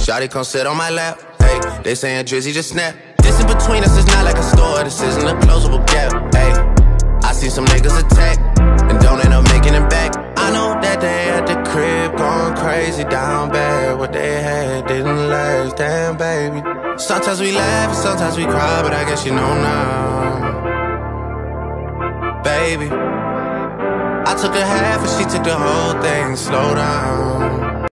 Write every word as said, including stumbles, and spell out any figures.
Shawty come sit on my lap. Hey, they saying Drizzy just snap. Distance between us is not like a store. This isn't a closable gap. Hey, I see some niggas attack and don't end up making it back. I know that they at the crib going crazy down bad. What they had didn't last, damn baby. Sometimes we laugh and sometimes we cry, but I guess you know now, baby. I took a half and she took the whole thing. Slow down.